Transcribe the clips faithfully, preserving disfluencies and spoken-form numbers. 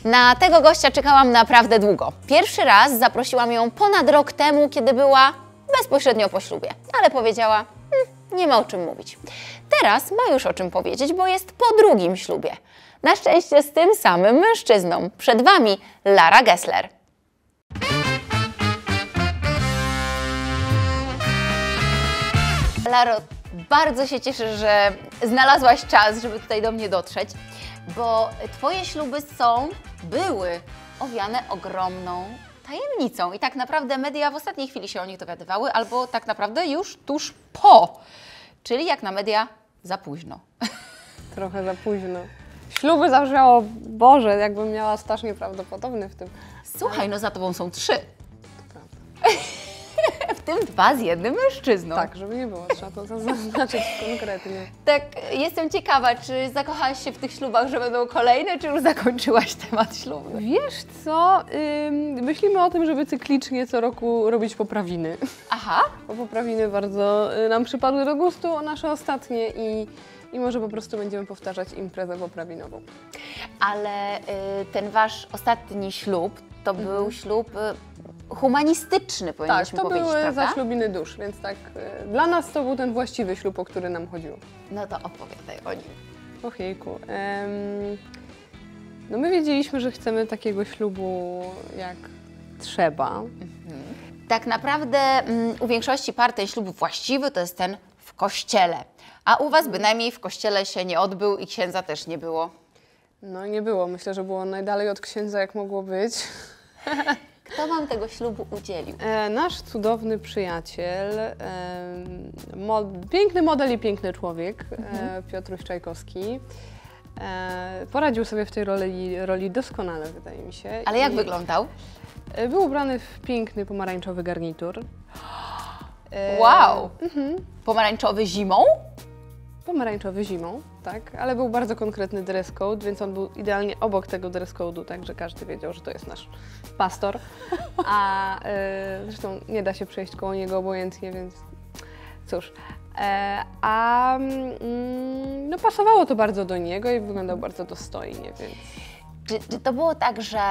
Na tego gościa czekałam naprawdę długo. Pierwszy raz zaprosiłam ją ponad rok temu, kiedy była bezpośrednio po ślubie, ale powiedziała, hm, nie ma o czym mówić. Teraz ma już o czym powiedzieć, bo jest po drugim ślubie. Na szczęście z tym samym mężczyzną. Przed Wami Lara Gessler. Laro, bardzo się cieszę, że znalazłaś czas, żeby tutaj do mnie dotrzeć, bo Twoje śluby są, były owiane ogromną tajemnicą i tak naprawdę media w ostatniej chwili się o nich dowiadywały, albo tak naprawdę już tuż po, czyli jak na media za późno. Trochę za późno. Śluby zabrzmiało, Boże, jakbym miała staż nieprawdopodobny w tym. Słuchaj, no za Tobą są trzy. W tym dwa z jednym mężczyzną. Tak, żeby nie było, trzeba to zaznaczyć konkretnie. Tak, jestem ciekawa, czy zakochałaś się w tych ślubach, że będą kolejne, czy już zakończyłaś temat ślubu? Wiesz co, ym, myślimy o tym, żeby cyklicznie co roku robić poprawiny. Aha. Bo poprawiny bardzo y, nam przypadły do gustu, nasze ostatnie i, i może po prostu będziemy powtarzać imprezę poprawinową. Ale y, ten Wasz ostatni ślub to mhm. był ślub y, humanistyczny, powinniśmy tak, to powiedzieć, były prawda? zaślubiny dusz, więc tak, y, dla nas to był ten właściwy ślub, o który nam chodziło. No to opowiadaj o nim. Ojejku. Ym, no my wiedzieliśmy, że chcemy takiego ślubu jak trzeba. Mhm. Tak naprawdę mm, u większości par ten ślub właściwy to jest ten w kościele, a u Was bynajmniej w kościele się nie odbył i księdza też nie było. No nie było, myślę, że było najdalej od księdza jak mogło być. Kto Wam tego ślubu udzielił? E, nasz cudowny przyjaciel, e, mod, piękny model i piękny człowiek, mhm. e, Piotruś Czajkowski. E, poradził sobie w tej roli, roli doskonale, wydaje mi się. Ale jak I, wyglądał? E, był ubrany w piękny pomarańczowy garnitur. E, wow! Mhm. Pomarańczowy zimą? Pomarańczowy zimą, tak, ale był bardzo konkretny dress code, więc on był idealnie obok tego dress code'u, tak, że każdy wiedział, że to jest nasz pastor, a e, zresztą nie da się przejść koło niego obojętnie, więc cóż. E, a mm, no pasowało to bardzo do niego i wyglądał bardzo dostojnie, więc... Czy, czy to było tak, że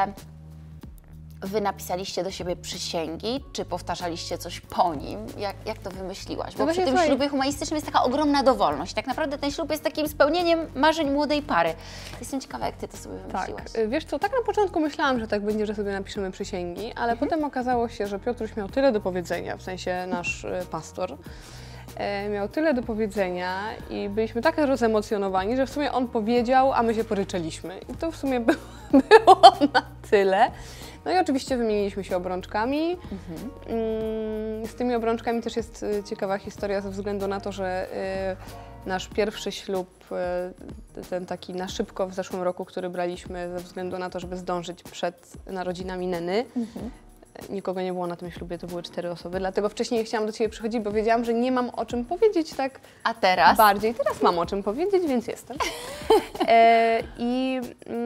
Wy napisaliście do siebie przysięgi, czy powtarzaliście coś po nim? Jak, jak to wymyśliłaś? Bo no przy tym słuchaj... ślubie humanistycznym jest taka ogromna dowolność. Tak naprawdę ten ślub jest takim spełnieniem marzeń młodej pary. Jestem ciekawa, jak Ty to sobie wymyśliłaś. Tak, wiesz co, tak na początku myślałam, że tak będzie, że sobie napiszemy przysięgi, ale mhm. potem okazało się, że Piotruś miał tyle do powiedzenia, w sensie nasz y, pastor, e, miał tyle do powiedzenia i byliśmy tak rozemocjonowani, że w sumie on powiedział, a my się poryczeliśmy. I to w sumie było, było na tyle. No i oczywiście wymieniliśmy się obrączkami. Mhm. Z tymi obrączkami też jest ciekawa historia ze względu na to, że nasz pierwszy ślub, ten taki na szybko w zeszłym roku, który braliśmy ze względu na to, żeby zdążyć przed narodzinami Neny. Mhm. Nikogo nie było na tym ślubie, to były cztery osoby, dlatego wcześniej nie chciałam do Ciebie przychodzić, bo wiedziałam, że nie mam o czym powiedzieć tak A teraz? bardziej. Teraz mam o czym powiedzieć, więc jestem. e, I...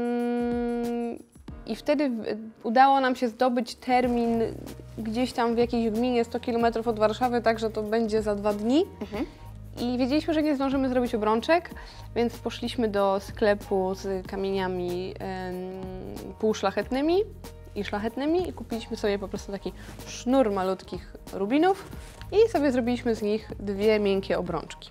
Mm, I wtedy udało nam się zdobyć termin gdzieś tam w jakiejś gminie sto kilometrów od Warszawy, także to będzie za dwa dni. Mhm. I wiedzieliśmy, że nie zdążymy zrobić obrączek, więc poszliśmy do sklepu z kamieniami um, półszlachetnymi i szlachetnymi i kupiliśmy sobie po prostu taki sznur malutkich rubinów i sobie zrobiliśmy z nich dwie miękkie obrączki.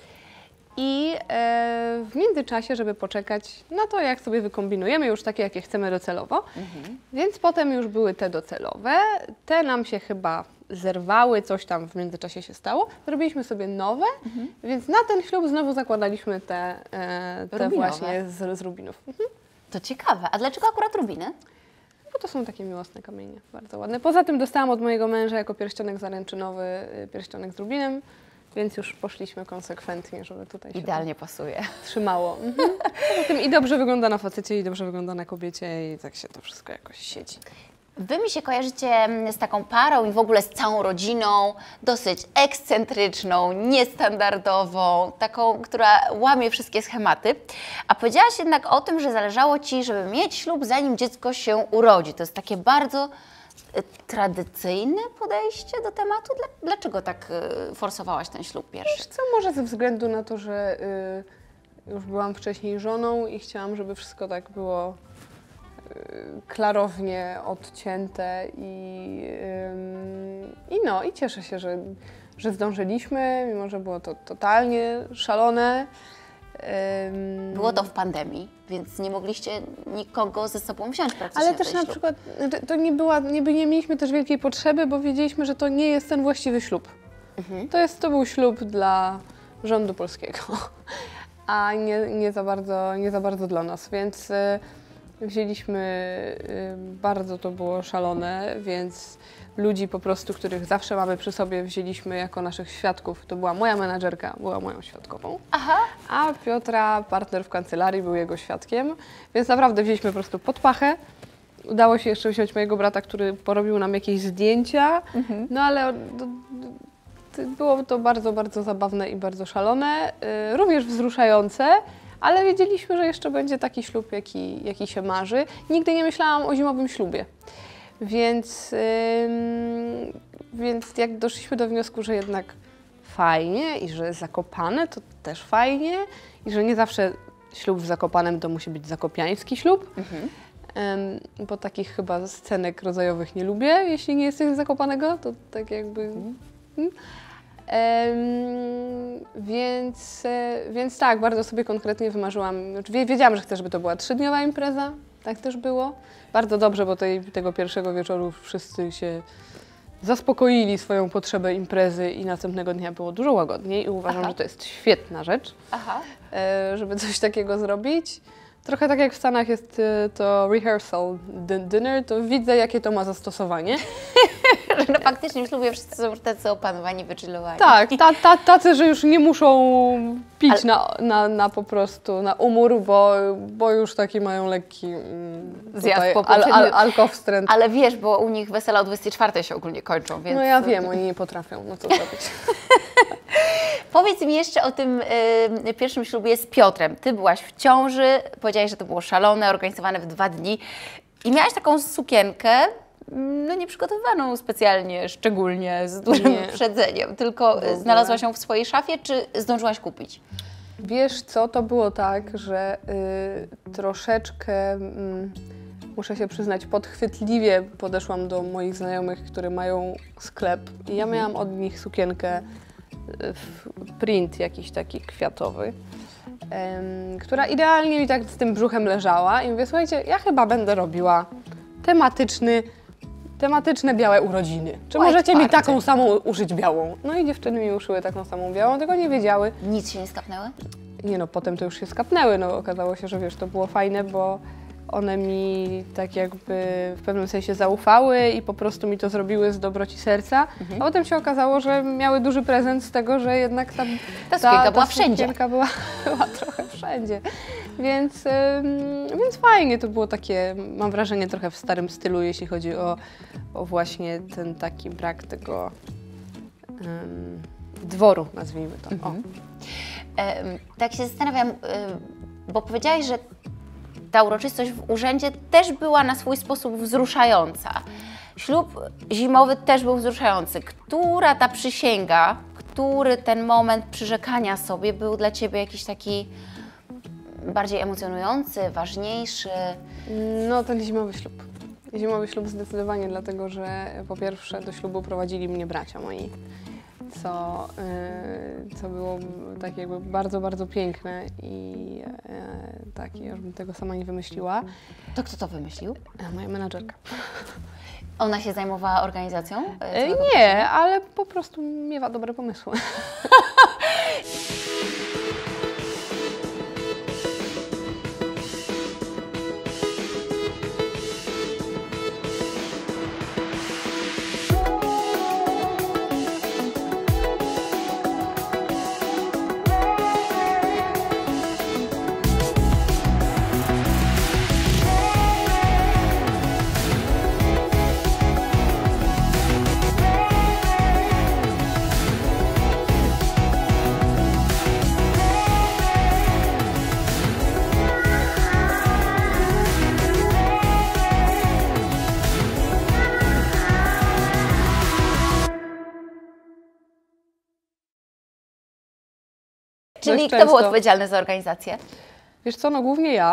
I e, w międzyczasie, żeby poczekać na to, jak sobie wykombinujemy już takie, jakie chcemy docelowo, mhm. więc potem już były te docelowe, te nam się chyba zerwały, coś tam w międzyczasie się stało, zrobiliśmy sobie nowe, mhm. więc na ten ślub znowu zakładaliśmy te, e, te właśnie z, z rubinów. Mhm. To ciekawe, a dlaczego akurat rubiny? Bo to są takie miłosne kamienie, bardzo ładne. Poza tym dostałam od mojego męża jako pierścionek zaręczynowy pierścionek z rubinem, więc już poszliśmy konsekwentnie, żeby tutaj się idealnie pasuje. Trzymało. Mhm. Poza tym i dobrze wygląda na facecie, i dobrze wygląda na kobiecie i tak się to wszystko jakoś siedzi. Wy mi się kojarzycie z taką parą i w ogóle z całą rodziną, dosyć ekscentryczną, niestandardową, taką, która łamie wszystkie schematy. A powiedziałaś jednak o tym, że zależało Ci, żeby mieć ślub, zanim dziecko się urodzi. To jest takie bardzo tradycyjne podejście do tematu? Dlaczego tak forsowałaś ten ślub pierwszy? Wiesz co, może ze względu na to, że y, już byłam wcześniej żoną i chciałam, żeby wszystko tak było klarownie odcięte i, i no, i cieszę się, że, że zdążyliśmy, mimo że było to totalnie szalone. Było to w pandemii, więc nie mogliście nikogo ze sobą wziąć praktycznie. Ale też na ślub. przykład to nie była, nie, nie mieliśmy też wielkiej potrzeby, bo wiedzieliśmy, że to nie jest ten właściwy ślub. Mhm. To, jest, to był ślub dla rządu polskiego, a nie, nie, za, bardzo, nie za bardzo dla nas, więc y, wzięliśmy, y, bardzo to było szalone, więc ludzi po prostu, których zawsze mamy przy sobie, wzięliśmy jako naszych świadków. To była moja menadżerka, była moją świadkową, Aha. a Piotra, partner w kancelarii, był jego świadkiem, więc naprawdę wzięliśmy po prostu pod pachę. Udało się jeszcze wziąć mojego brata, który porobił nam jakieś zdjęcia, mhm. no ale do, do, było to bardzo, bardzo zabawne i bardzo szalone, y, również wzruszające, ale wiedzieliśmy, że jeszcze będzie taki ślub, jaki, jaki się marzy. Nigdy nie myślałam o zimowym ślubie. Więc, yy, więc jak doszliśmy do wniosku, że jednak fajnie i że Zakopane to też fajnie i że nie zawsze ślub w Zakopanem to musi być zakopiański ślub, mhm. yy, bo takich chyba scenek rodzajowych nie lubię. Jeśli nie jesteś z Zakopanego, to tak jakby... Mhm. Yy. Um, więc, więc tak, bardzo sobie konkretnie wymarzyłam. Wiedziałam, że chcę, żeby to była trzydniowa impreza. Tak też było. Bardzo dobrze, bo tej, tego pierwszego wieczoru wszyscy się zaspokoili swoją potrzebę imprezy i następnego dnia było dużo łagodniej i uważam, Aha. że to jest świetna rzecz, Aha. żeby coś takiego zrobić. Trochę tak jak w Stanach jest to rehearsal dinner, to widzę, jakie to ma zastosowanie. No faktycznie w ślubie wszyscy są tacy opanowani, wychillowani. Tak, ta, ta, tacy, że już nie muszą pić Ale... na, na, na po prostu na umór, bo, bo już taki mają lekki zjazd po al, al, alkowstręt. Ale wiesz, bo u nich wesela o dwudziestej czwartej się ogólnie kończą, więc... No ja wiem, oni nie potrafią, no co zrobić. Powiedz mi jeszcze o tym y, pierwszym ślubie z Piotrem. Ty byłaś w ciąży, powiedziałaś, że to było szalone, organizowane w dwa dni i miałaś taką sukienkę, no nie przygotowaną specjalnie, szczególnie, z dużym nie. wyprzedzeniem, tylko znalazłaś ją w swojej szafie, czy zdążyłaś kupić? Wiesz co, to było tak, że y, troszeczkę, y, muszę się przyznać, podchwytliwie podeszłam do moich znajomych, które mają sklep i ja miałam od nich sukienkę w print jakiś taki kwiatowy, y, która idealnie mi tak z tym brzuchem leżała i mówię, słuchajcie, ja chyba będę robiła tematyczny Tematyczne białe urodziny. Czy White możecie party. mi taką samą uszyć białą? No i dziewczyny mi uszyły taką samą białą, tego nie wiedziały. Nic się nie skapnęły? Nie no, potem to już się skapnęły, no okazało się, że wiesz, to było fajne, bo one mi tak jakby w pewnym sensie zaufały i po prostu mi to zrobiły z dobroci serca, mhm. a potem się okazało, że miały duży prezent z tego, że jednak ta, ta sukienka ta, była ta wszędzie. Sukienka była, była trochę wszędzie, więc, ym, więc fajnie to było takie, mam wrażenie, trochę w starym stylu, jeśli chodzi o, o właśnie ten taki brak tego ym, dworu, nazwijmy to. Mhm. O. E, tak się zastanawiam, y, bo powiedziałaś, że ta uroczystość w urzędzie też była na swój sposób wzruszająca. Ślub zimowy też był wzruszający. Która ta przysięga, który ten moment przyrzekania sobie był dla Ciebie jakiś taki bardziej emocjonujący, ważniejszy? No ten zimowy ślub. Zimowy ślub zdecydowanie, dlatego że po pierwsze do ślubu prowadzili mnie bracia moi, co, yy, co było tak jakby bardzo, bardzo piękne i yy, tak, ja już bym tego sama nie wymyśliła. To kto to wymyślił? Moja menadżerka. Ona się zajmowała organizacją? Yy, nie, procesu? Ale po prostu miewa dobre pomysły. Czyli kto był odpowiedzialny za organizację? Wiesz co, no głównie ja.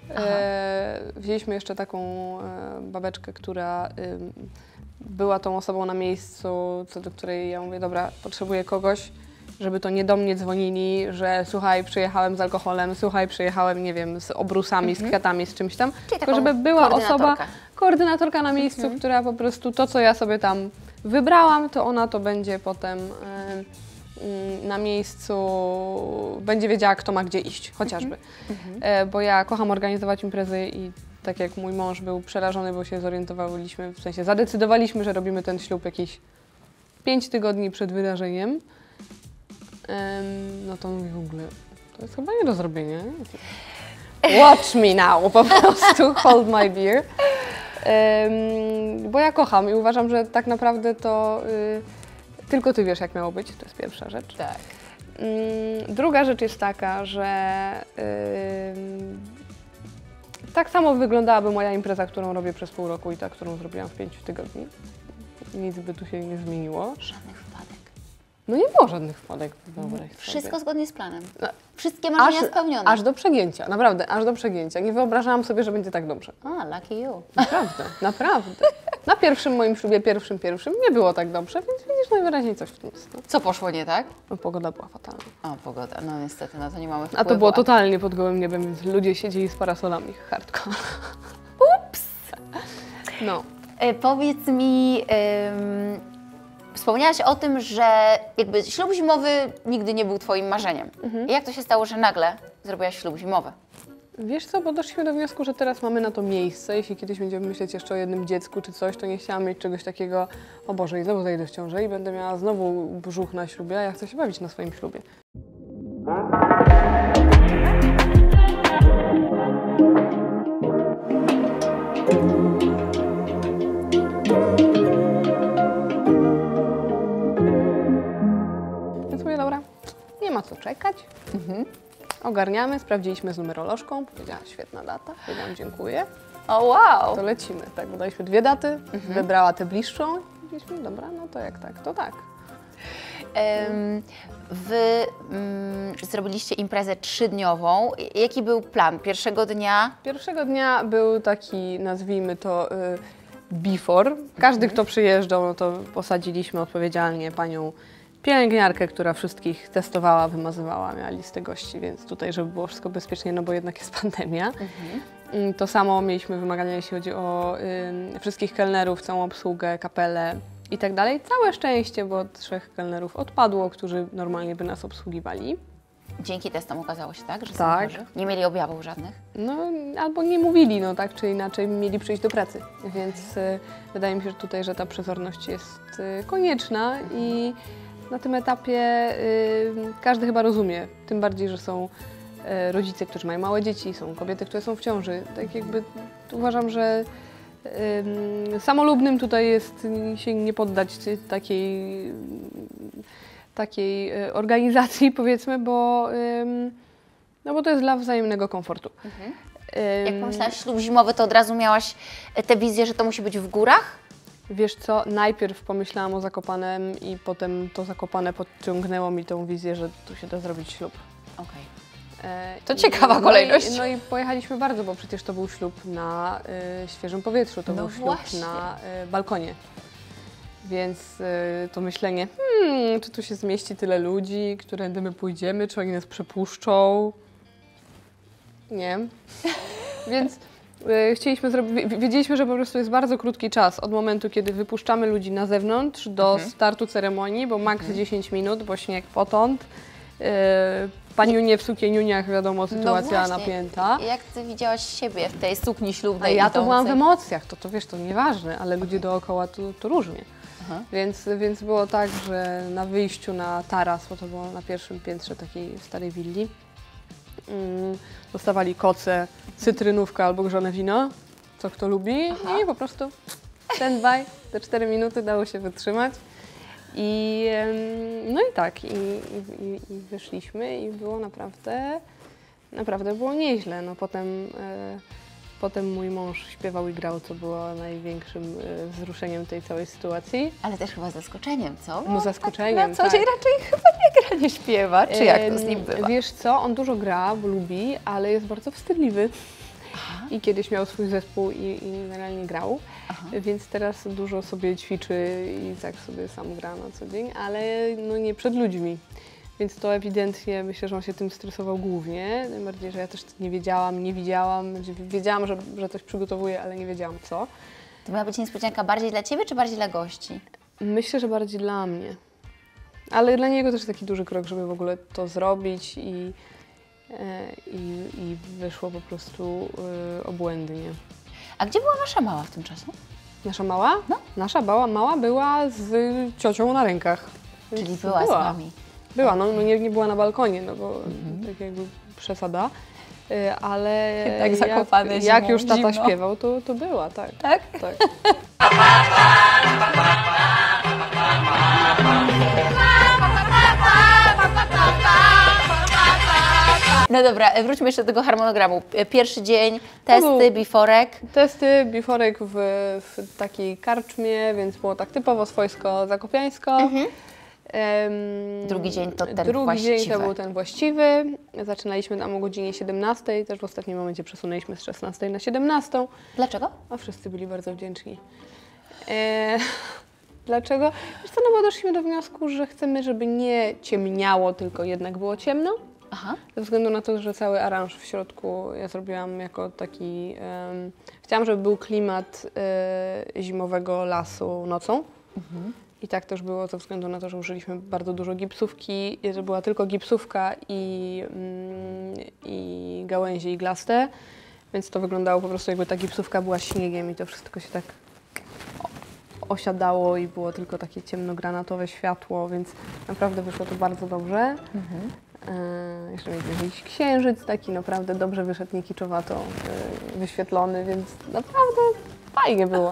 E, wzięliśmy jeszcze taką e, babeczkę, która e, była tą osobą na miejscu, co do której ja mówię, dobra, potrzebuję kogoś, żeby to nie do mnie dzwonili, że słuchaj, przyjechałem z alkoholem, słuchaj, przyjechałem, nie wiem, z obrusami, mhm. z kwiatami, z czymś tam. Czyli tylko żeby była osoba, koordynatorka na miejscu, mhm. która po prostu to, co ja sobie tam wybrałam, to ona to będzie potem y, na miejscu, będzie wiedziała, kto ma gdzie iść, chociażby. Mhm. E, bo ja kocham organizować imprezy i tak jak mój mąż był przerażony, bo się zorientowaliśmy, w sensie zadecydowaliśmy, że robimy ten ślub jakieś pięć tygodni przed wydarzeniem. Um, no to mówi w ogóle, to jest chyba nie do zrobienia. Nie? Watch me now, po prostu, hold my beer. Um, bo ja kocham i uważam, że tak naprawdę to y, tylko ty wiesz, jak miało być, to jest pierwsza rzecz. Tak. Um, druga rzecz jest taka, że y, tak samo wyglądałaby moja impreza, którą robię przez pół roku i ta, którą zrobiłam w pięciu tygodni. Nic by tu się nie zmieniło. Żadnych wpadek. No nie było żadnych wpadek. Wszystko zgodnie z planem. No, wszystkie marzenia aż, spełnione. Aż do przegięcia, naprawdę, aż do przegięcia. Nie wyobrażałam sobie, że będzie tak dobrze. A, lucky you. Naprawdę, naprawdę. Na pierwszym moim ślubie, pierwszym, pierwszym nie było tak dobrze, więc widzisz, najwyraźniej coś w tym jest. No. Co poszło nie tak? No pogoda była fatalna. O, pogoda, no niestety, na to nie mamy wpływu. A to było totalnie pod gołym niebem, więc ludzie siedzieli z parasolami, hardcore. Ups! No. E, powiedz mi, ym, wspomniałaś o tym, że jakby ślub zimowy nigdy nie był twoim marzeniem. Mhm. I jak to się stało, że nagle zrobiłaś ślub zimowy? Wiesz co, bo doszliśmy do wniosku, że teraz mamy na to miejsce. Jeśli kiedyś będziemy myśleć jeszcze o jednym dziecku czy coś, to nie chciałam mieć czegoś takiego, o Boże, i znowu zajdę w ciążę i będę miała znowu brzuch na ślubie, a ja chcę się bawić na swoim ślubie. Więc mówię, dobra, nie ma co czekać. Mhm. Ogarniamy, sprawdziliśmy z numerolożką, powiedziała, świetna data, powiedziałam, dziękuję. O wow! To lecimy, tak, dodaliśmy dwie daty, mhm. wybrała tę bliższą i powiedzieliśmy, dobra, no to jak tak, to tak. Um, wy um, zrobiliście imprezę trzydniową. Jaki był plan pierwszego dnia? Pierwszego dnia był taki, nazwijmy to, y, before. Każdy, mhm. kto przyjeżdżał, no to posadziliśmy odpowiedzialnie panią pielęgniarkę, która wszystkich testowała, wymazywała, miała listę gości, więc tutaj, żeby było wszystko bezpiecznie, no bo jednak jest pandemia. Mhm. To samo mieliśmy wymagania, jeśli chodzi o y, wszystkich kelnerów, całą obsługę, kapelę i tak dalej. Całe szczęście, bo trzech kelnerów odpadło, którzy normalnie by nas obsługiwali. Dzięki testom okazało się, tak? Że tak. są chorzy? Nie mieli objawów żadnych? No, albo nie mówili, no tak czy inaczej mieli przyjść do pracy, więc y, wydaje mi się, że tutaj, że ta przezorność jest y, konieczna i na tym etapie y, każdy chyba rozumie, tym bardziej, że są y, rodzice, którzy mają małe dzieci, są kobiety, które są w ciąży. Tak jakby uważam, że y, samolubnym tutaj jest się nie poddać takiej, takiej organizacji, powiedzmy, bo, y, no bo to jest dla wzajemnego komfortu. Mhm. Y, Jak pomyślałaś ślub zimowy, to od razu miałaś tę wizję, że to musi być w górach? Wiesz co, najpierw pomyślałam o Zakopanem i potem to Zakopane podciągnęło mi tą wizję, że tu się da zrobić ślub. Okej. Okay. To ciekawa kolejność. No i, no i pojechaliśmy bardzo, bo przecież to był ślub na y, świeżym powietrzu, to no był ślub właśnie. na y, balkonie. Więc y, to myślenie, hmm, czy tu się zmieści tyle ludzi, którędy my pójdziemy, czy oni nas przepuszczą? Nie. Więc chcieliśmy zrobić, wiedzieliśmy, że po prostu jest bardzo krótki czas od momentu, kiedy wypuszczamy ludzi na zewnątrz do mhm. startu ceremonii, bo maks mhm. dziesięć minut, bo śnieg potąd. Yy, paniunie w sukieniuniach, wiadomo, sytuacja no napięta. Jak ty widziałaś siebie w tej sukni ślubnej? A ja to byłam w emocjach, to, to wiesz, to nieważne, ale ludzie dookoła to, to różnie. Aha. Więc, więc było tak, że na wyjściu na taras, bo to było na pierwszym piętrze takiej starej willi, Mm, dostawali koce, cytrynówka albo grzane wino, co kto lubi. Aha. I po prostu stand-by, te cztery minuty dało się wytrzymać. I, no i tak, i, i, i wyszliśmy i było naprawdę, naprawdę było nieźle. No potem, e, potem mój mąż śpiewał i grał, co było największym e, wzruszeniem tej całej sytuacji. Ale też chyba zaskoczeniem, co? No zaskoczeniem, tak. Na co dzień tak. raczej chyba nie gra, nie śpiewa, czy jak to z nim bywa? Wiesz co, on dużo gra, bo lubi, ale jest bardzo wstydliwy. Aha. i kiedyś miał swój zespół i, i generalnie grał, Aha. więc teraz dużo sobie ćwiczy i tak sobie sam gra na co dzień, ale no nie przed ludźmi. Więc to ewidentnie myślę, że on się tym stresował głównie, tym bardziej, że ja też nie wiedziałam, nie widziałam, że wiedziałam, że, że coś przygotowuję, ale nie wiedziałam co. To miała być niespodzianka bardziej dla Ciebie, czy bardziej dla gości? Myślę, że bardziej dla mnie. Ale dla niego też taki duży krok, żeby w ogóle to zrobić i, e, i, i wyszło po prostu e, obłędnie. A gdzie była Wasza mała w tym czasie? Nasza mała? No. Nasza mała, mała była z ciocią na rękach. Czyli Więc była, z Wami. Była, no, no nie, nie była na balkonie, no bo mhm. tak jakby przesada. E, ale tak zakopane jak, zimą, jak już tata zimno. śpiewał, to, to była, tak. Tak? tak. No dobra, wróćmy jeszcze do tego harmonogramu. Pierwszy dzień, testy, biforek. Testy, biforek w, w takiej karczmie, więc było tak typowo swojsko-zakopiańsko. Mhm. Um, drugi dzień to ten drugi właściwy. dzień to był ten właściwy. Zaczynaliśmy tam o godzinie siedemnastej, też w ostatnim momencie przesunęliśmy z szesnastej na siedemnastą. Dlaczego? A wszyscy byli bardzo wdzięczni. E, dlaczego? Wiesz co, no bo doszliśmy do wniosku, że chcemy, żeby nie ciemniało, tylko jednak było ciemno. Aha. Ze względu na to, że cały aranż w środku ja zrobiłam jako taki... Um, chciałam, żeby był klimat e, zimowego lasu nocą. Mhm. I tak też było ze względu na to, że użyliśmy bardzo dużo gipsówki, że była tylko gipsówka i, mm, i gałęzie iglaste, więc to wyglądało po prostu jakby ta gipsówka była śniegiem i to wszystko się tak osiadało i było tylko takie ciemnogranatowe światło, więc naprawdę wyszło to bardzo dobrze. Mhm. E, jeszcze mieliśmy jakiś księżyc taki naprawdę dobrze wyszedł, nie kiczowato e, wyświetlony, więc naprawdę fajnie było.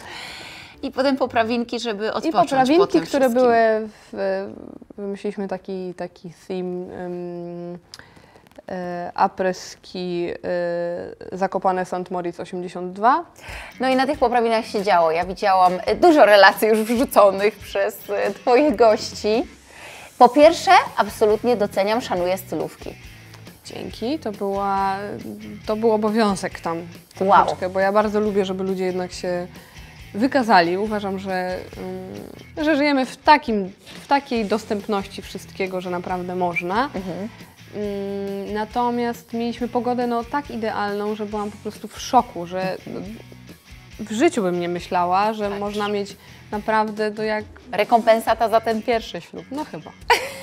I potem poprawinki, żeby odpocząć. I poprawinki, po tym które wszystkim. były, w, wymyśliliśmy taki, taki theme um, e, apreski e, Zakopane Sankt Moritz osiemdziesiąt dwa. No i na tych poprawinach się działo. Ja widziałam dużo relacji już wrzuconych przez e, Twoich gości. Po pierwsze, absolutnie doceniam, szanuję stylówki. Dzięki, to, była, to był obowiązek tam Wow. troszeczkę, bo ja bardzo lubię, żeby ludzie jednak się wykazali. Uważam, że, um, że żyjemy w, takim, w takiej dostępności wszystkiego, że naprawdę można. Mhm. Um, natomiast mieliśmy pogodę no, tak idealną, że byłam po prostu w szoku, że no, w życiu bym nie myślała, że tak. można mieć naprawdę to jak... Rekompensata za ten pierwszy ślub. No chyba.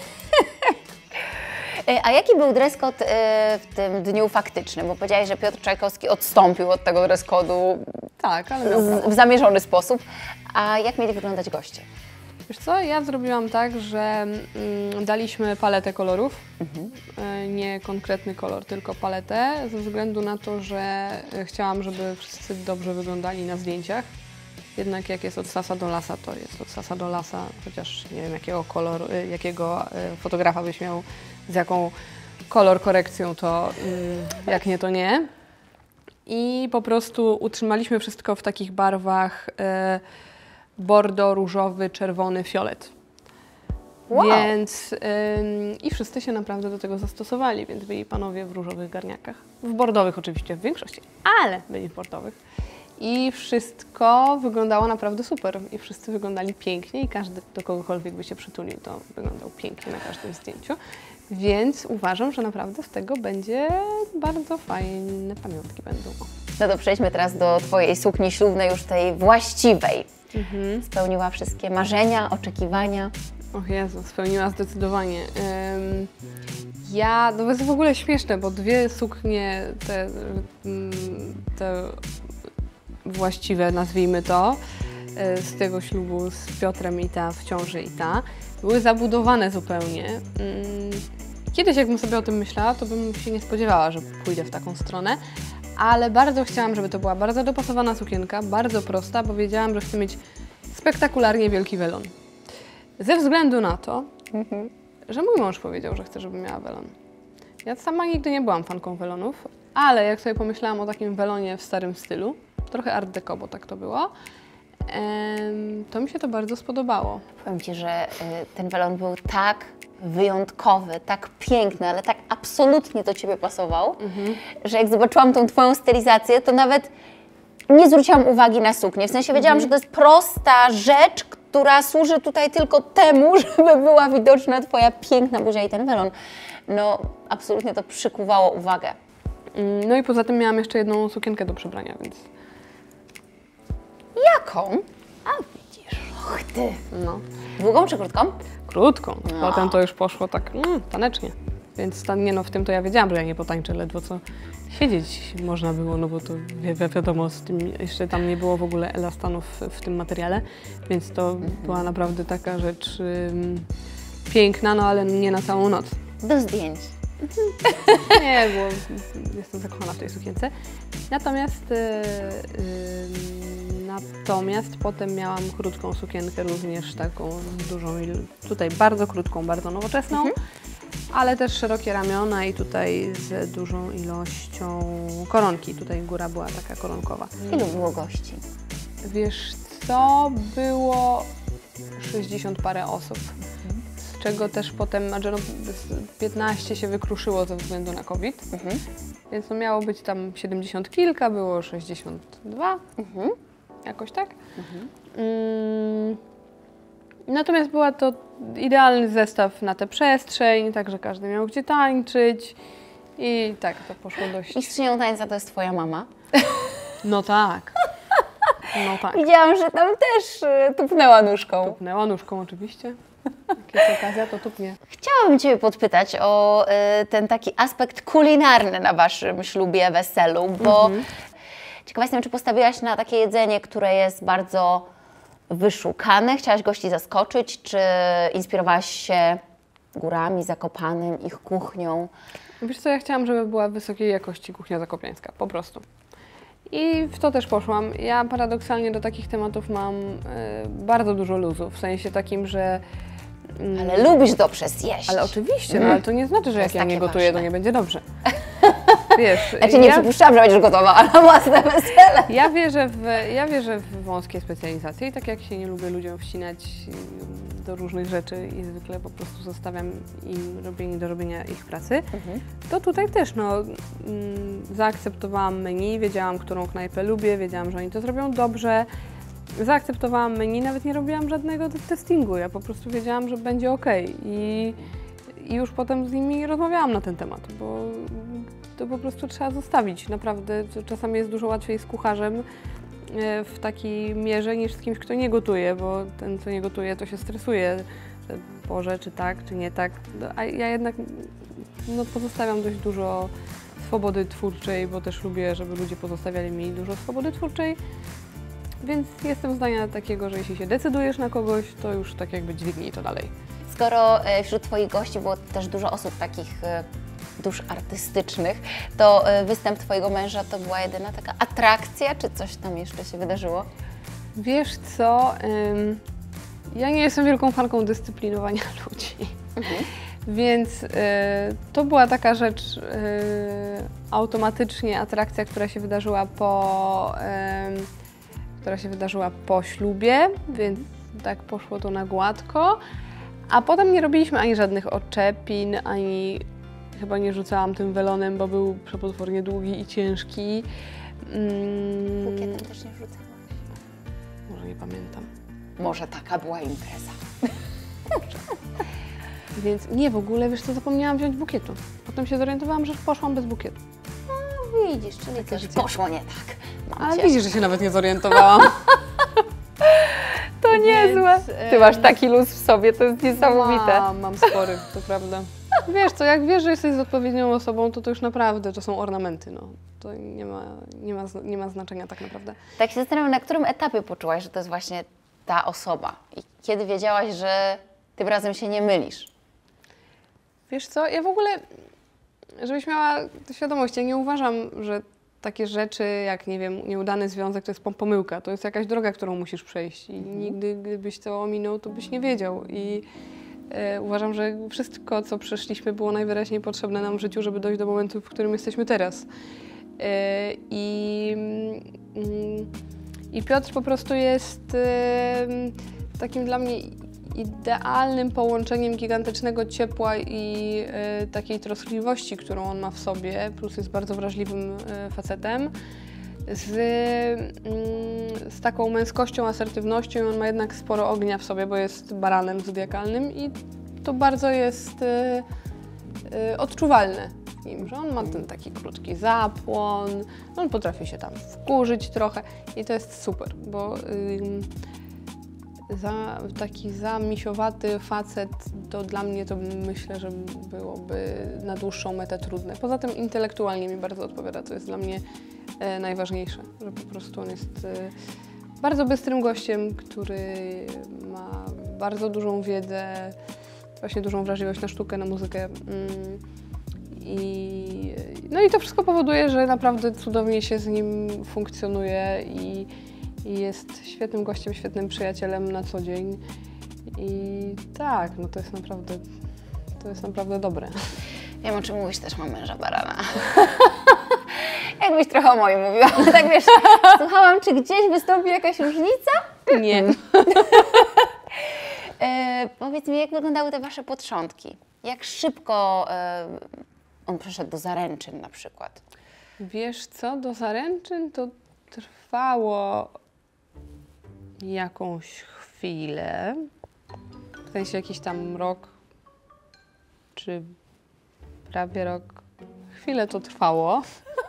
A jaki był dress code w tym dniu faktycznym? Bo powiedziałeś, że Piotr Czajkowski odstąpił od tego dress code'u tak, ale z, w zamierzony sposób. A jak mieli wyglądać goście? Wiesz co, ja zrobiłam tak, że mm, daliśmy paletę kolorów, mhm. y, nie konkretny kolor, tylko paletę, ze względu na to, że chciałam, żeby wszyscy dobrze wyglądali na zdjęciach. Jednak jak jest od sasa do lasa, to jest od sasa do lasa, chociaż nie wiem jakiego koloru, jakiego fotografa byś miał, z jaką kolor korekcją, to y, jak nie, to nie. I po prostu utrzymaliśmy wszystko w takich barwach y, bordo, różowy, czerwony, fiolet. Wow. Więc y, i wszyscy się naprawdę do tego zastosowali, więc byli panowie w różowych garniakach. W bordowych oczywiście w większości, ale byli w bordowych. I wszystko wyglądało naprawdę super. I wszyscy wyglądali pięknie i każdy, do kogokolwiek by się przytulił, to wyglądał pięknie na każdym zdjęciu. Więc uważam, że naprawdę z tego będzie bardzo fajne pamiątki będą. No to przejdźmy teraz do Twojej sukni ślubnej, już tej właściwej. Mhm. Spełniła wszystkie marzenia, oczekiwania? Och Jezu, spełniła zdecydowanie. Um, ja, no to jest w ogóle śmieszne, bo dwie suknie, te, te właściwe, nazwijmy to, z tego ślubu z Piotrem i ta w ciąży i ta, były zabudowane zupełnie. Kiedyś jakbym sobie o tym myślała, to bym się nie spodziewała, że pójdę w taką stronę, ale bardzo chciałam, żeby to była bardzo dopasowana sukienka, bardzo prosta, bo wiedziałam, że chcę mieć spektakularnie wielki welon. Ze względu na to, mhm. że mój mąż powiedział, że chce, żebym miała welon. Ja sama nigdy nie byłam fanką welonów, ale jak sobie pomyślałam o takim welonie w starym stylu, trochę art deco, bo tak to było, em, to mi się to bardzo spodobało. Powiem Ci, że y, ten welon był tak wyjątkowy, tak piękny, ale tak absolutnie do Ciebie pasował, mhm. że jak zobaczyłam tą Twoją stylizację, to nawet nie zwróciłam uwagi na suknię. W sensie wiedziałam, mhm. że to jest prosta rzecz, która służy tutaj tylko temu, żeby była widoczna Twoja piękna buzia i ten welon. No, absolutnie to przykuwało uwagę. No i poza tym miałam jeszcze jedną sukienkę do przebrania, więc... Jaką? A widzisz, och ty. No. Długą czy krótką? Krótką. No. Potem to już poszło tak mm, tanecznie. Więc ta, nie no, w tym to ja wiedziałam, że ja nie potańczę, ledwo co siedzieć można było, no bo to wi wi wiadomo, z tym jeszcze tam nie było w ogóle elastanów w, w tym materiale, więc to mhm. była naprawdę taka rzecz ym, piękna, no ale nie na całą noc. Do zdjęć. Nie, bo jestem zakochana w tej sukience. Natomiast, yy, yy, natomiast potem miałam krótką sukienkę, również taką dużą, tutaj bardzo krótką, bardzo nowoczesną, mhm. ale też szerokie ramiona i tutaj z dużą ilością koronki. Tutaj góra była taka koronkowa. Ilu było gości? Wiesz co, było sześćdziesiąt parę osób. Z czego też potem, znaczy no, piętnaście się wykruszyło ze względu na COVID, mhm. więc no miało być tam siedemdziesiąt kilka, było sześćdziesiąt dwa, mhm. jakoś tak. Mhm. Mm, natomiast była to idealny zestaw na tę przestrzeń, tak, że każdy miał gdzie tańczyć i tak to poszło dość. Mistrzynią tańca to jest Twoja mama? No tak. No tak. Widziałam, że tam też y, tupnęła nóżką. Tupnęła nóżką oczywiście. Jak jest okazja, to tupnie. Chciałabym Ciebie podpytać o y, ten taki aspekt kulinarny na Waszym ślubie, weselu, bo mhm. ciekawa jestem, czy postawiłaś na takie jedzenie, które jest bardzo wyszukane, chciałaś gości zaskoczyć, czy inspirowałaś się górami, Zakopanem, ich kuchnią? Wiesz co, ja chciałam, żeby była wysokiej jakości kuchnia zakopiańska, po prostu. I w to też poszłam. Ja paradoksalnie do takich tematów mam y, bardzo dużo luzu, w sensie takim, że... Mm, ale lubisz dobrze zjeść. Ale oczywiście, mm. no, ale to nie znaczy, że jak ja nie gotuję, ważne. to nie będzie dobrze. Wiesz, znaczy nie ja... przypuszczam, że będziesz gotowała na własne wesele. Ja wierzę, w, ja wierzę w wąskie specjalizacje i tak jak się nie lubię ludziom wcinać do różnych rzeczy i zwykle po prostu zostawiam im robienie do robienia ich pracy, mhm. to tutaj też no, mm, zaakceptowałam menu, wiedziałam, którą knajpę lubię, wiedziałam, że oni to zrobią dobrze. Zaakceptowałam menu, nawet nie robiłam żadnego testingu, ja po prostu wiedziałam, że będzie ok. I, i już potem z nimi rozmawiałam na ten temat, bo to po prostu trzeba zostawić. Naprawdę czasami jest dużo łatwiej z kucharzem w takiej mierze niż z kimś, kto nie gotuje, bo ten, co nie gotuje, to się stresuje. Boże, czy tak, czy nie tak. A ja jednak no, pozostawiam dość dużo swobody twórczej, bo też lubię, żeby ludzie pozostawiali mi dużo swobody twórczej. Więc jestem zdania takiego, że jeśli się decydujesz na kogoś, to już tak jakby dźwignij to dalej. Skoro wśród Twoich gości było też dużo osób takich dusz artystycznych, to występ Twojego męża to była jedyna taka atrakcja, czy coś tam jeszcze się wydarzyło? Wiesz co, ym, ja nie jestem wielką fanką dyscyplinowania ludzi, mhm. więc y, to była taka rzecz y, automatycznie, atrakcja, która się wydarzyła po, y, która się wydarzyła po ślubie, więc tak poszło to na gładko, a potem nie robiliśmy ani żadnych odczepin, ani chyba nie rzucałam tym welonem, bo był przepotwornie długi i ciężki. Mm. Bukietem też nie rzucałaś? Może nie pamiętam. Może taka była impreza. Więc nie, w ogóle, wiesz co, zapomniałam wziąć bukietu. Potem się zorientowałam, że poszłam bez bukietu. No widzisz, czyli coś poszło nie tak. Mam Ale widzisz, że się nawet nie zorientowałam. To niezłe. Ty masz taki luz w sobie, to jest niesamowite. Mam, mam spory, to prawda. Wiesz co, jak wiesz, że jesteś z odpowiednią osobą, to to już naprawdę, to są ornamenty, no. To nie ma, nie ma, nie ma znaczenia tak naprawdę. Tak się zastanawiam, na którym etapie poczułaś, że to jest właśnie ta osoba? I kiedy wiedziałaś, że tym razem się nie mylisz? Wiesz co, ja w ogóle, żebyś miała świadomość, ja nie uważam, że takie rzeczy jak, nie wiem, nieudany związek to jest pomyłka, to jest jakaś droga, którą musisz przejść i mhm. nigdy, gdybyś to ominął, to byś nie wiedział. I e, uważam, że wszystko, co przeszliśmy, było najwyraźniej potrzebne nam w życiu, żeby dojść do momentu, w którym jesteśmy teraz. E, I mm, I Piotr po prostu jest y, takim dla mnie idealnym połączeniem gigantycznego ciepła i y, takiej troskliwości, którą on ma w sobie, plus jest bardzo wrażliwym y, facetem, z, y, z taką męskością, asertywnością. On ma jednak sporo ognia w sobie, bo jest baranem zodiakalnym i to bardzo jest y, y, odczuwalne w nim, że on ma ten taki krótki zapłon, on potrafi się tam wkurzyć trochę i to jest super, bo y, Za, taki zamisiowaty facet, to dla mnie to myślę, że byłoby na dłuższą metę trudne. Poza tym intelektualnie mi bardzo odpowiada, to jest dla mnie e, najważniejsze, że po prostu on jest e, bardzo bystrym gościem, który ma bardzo dużą wiedzę, właśnie dużą wrażliwość na sztukę, na muzykę. Mm, i, no i to wszystko powoduje, że naprawdę cudownie się z nim funkcjonuje i I jest świetnym gościem, świetnym przyjacielem na co dzień. I tak, no to jest naprawdę, to jest naprawdę dobre. Wiem, o czym mówisz, też mam męża barana. Jakbyś trochę o moim mówiła. Tak wiesz, słuchałam, czy gdzieś wystąpi jakaś różnica? Nie. e, powiedz mi, jak wyglądały te wasze początki? Jak szybko e, on przeszedł do zaręczyn na przykład? Wiesz co, do zaręczyn to trwało jakąś chwilę, w sensie jakiś tam rok, czy prawie rok, chwilę to trwało.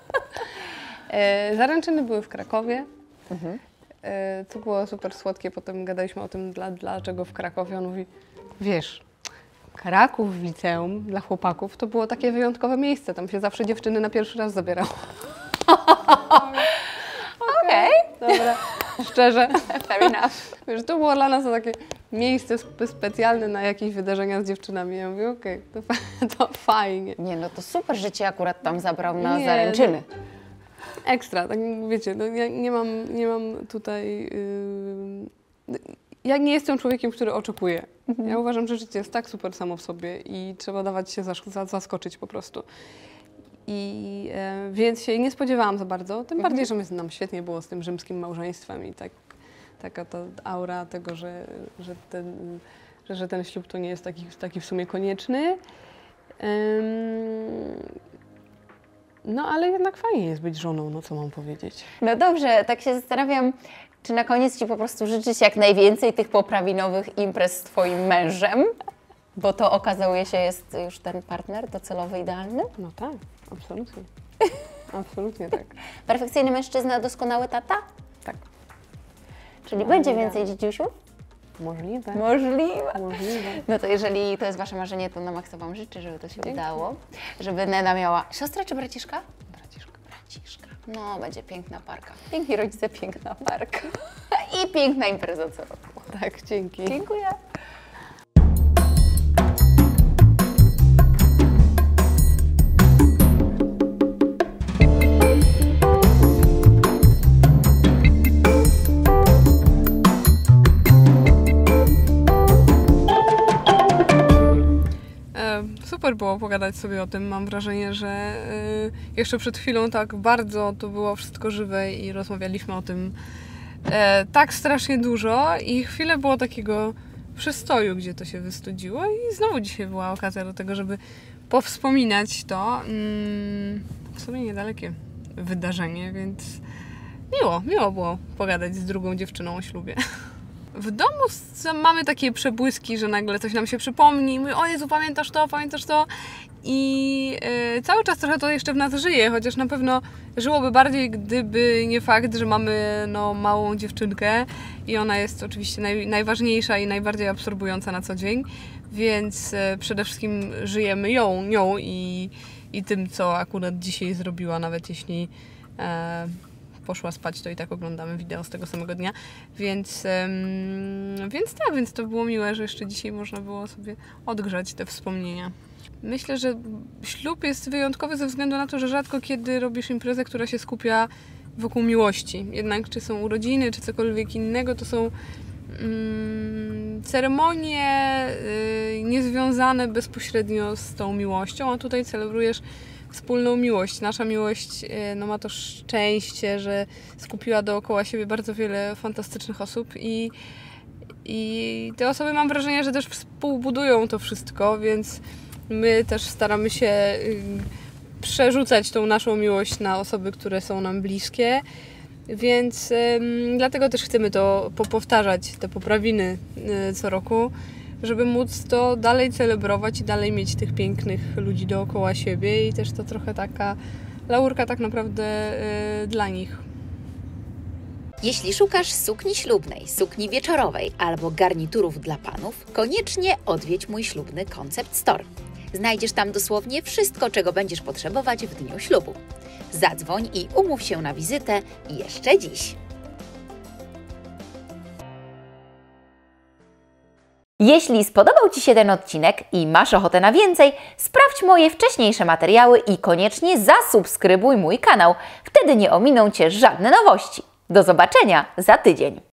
e, zaręczyny były w Krakowie, mhm. e, to było super słodkie, potem gadaliśmy o tym, dla, dlaczego w Krakowie. On mówi, wiesz, Kraków w liceum dla chłopaków to było takie wyjątkowe miejsce, tam się zawsze dziewczyny na pierwszy raz zabierało. Okej. Okay. Dobra, szczerze. Fair enough. Wiesz, to było dla nas to takie miejsce spe specjalne na jakieś wydarzenia z dziewczynami. Ja mówię, okej, okay, to, to fajnie. Nie, no to super, że cię akurat tam zabrał na nie, zaręczyny. No, ekstra, tak wiecie, no, ja nie mam, nie mam tutaj... Yy, ja nie jestem człowiekiem, który oczekuje. Mhm. Ja uważam, że życie jest tak super samo w sobie i trzeba dawać się zas zaskoczyć po prostu. I e, więc się nie spodziewałam za bardzo, tym mhm. bardziej, że my, nam świetnie było z tym rzymskim małżeństwem i tak, taka ta aura tego, że, że, ten, że, że ten ślub to nie jest taki, taki w sumie konieczny. Ym, no ale jednak fajnie jest być żoną, no co mam powiedzieć. No dobrze, tak się zastanawiam, czy na koniec ci po prostu życzyć jak najwięcej tych poprawinowych imprez z twoim mężem, bo to okazuje się jest już ten partner docelowy, idealny? No tak. Absolutnie. Absolutnie tak. Perfekcyjny mężczyzna, doskonały tata? Tak. Czyli no, będzie więcej dzidziusiów? Możliwe. Możliwe. Możliwe. No to jeżeli to jest wasze marzenie, to na maksa wam życzę, żeby to się Dzięki. udało. Żeby Nena miała siostrę czy braciszka? Braciszka. Braciszka. No, będzie piękna parka. Piękni rodzice, piękna parka. I piękna impreza co roku. Tak, dzięki. Dziękuję. Super było pogadać sobie o tym. Mam wrażenie, że y, jeszcze przed chwilą tak bardzo to było wszystko żywe i rozmawialiśmy o tym e, tak strasznie dużo i chwilę było takiego przystoju, gdzie to się wystudziło i znowu dzisiaj była okazja do tego, żeby powspominać to. Mm, w sumie niedalekie wydarzenie, więc miło, miło było pogadać z drugą dziewczyną o ślubie. W domu mamy takie przebłyski, że nagle coś nam się przypomni i my, o Jezu, pamiętasz to, pamiętasz to? I y, cały czas trochę to jeszcze w nas żyje, chociaż na pewno żyłoby bardziej, gdyby nie fakt, że mamy no, małą dziewczynkę i ona jest oczywiście naj, najważniejsza i najbardziej absorbująca na co dzień, więc y, przede wszystkim żyjemy ją, nią i, i tym, co akurat dzisiaj zrobiła, nawet jeśli y, poszła spać, to i tak oglądamy wideo z tego samego dnia, więc, um, więc tak, więc to było miłe, że jeszcze dzisiaj można było sobie odgrzać te wspomnienia. Myślę, że ślub jest wyjątkowy ze względu na to, że rzadko kiedy robisz imprezę, która się skupia wokół miłości. Jednak czy są urodziny, czy cokolwiek innego, to są um, ceremonie y, niezwiązane bezpośrednio z tą miłością, a tutaj celebrujesz wspólną miłość. Nasza miłość e, no, ma to szczęście, że skupiła dookoła siebie bardzo wiele fantastycznych osób i, i te osoby, mam wrażenie, że też współbudują to wszystko, więc my też staramy się y, przerzucać tą naszą miłość na osoby, które są nam bliskie. Więc ym, dlatego też chcemy to powtarzać, te poprawiny y, co roku, żeby móc to dalej celebrować i dalej mieć tych pięknych ludzi dookoła siebie i też to trochę taka laurka tak naprawdę y, dla nich. Jeśli szukasz sukni ślubnej, sukni wieczorowej albo garniturów dla panów, koniecznie odwiedź mój ślubny Concept Store. Znajdziesz tam dosłownie wszystko, czego będziesz potrzebować w dniu ślubu. Zadzwoń i umów się na wizytę jeszcze dziś. Jeśli spodobał Ci się ten odcinek i masz ochotę na więcej, sprawdź moje wcześniejsze materiały i koniecznie zasubskrybuj mój kanał. Wtedy nie ominą Cię żadne nowości. Do zobaczenia za tydzień.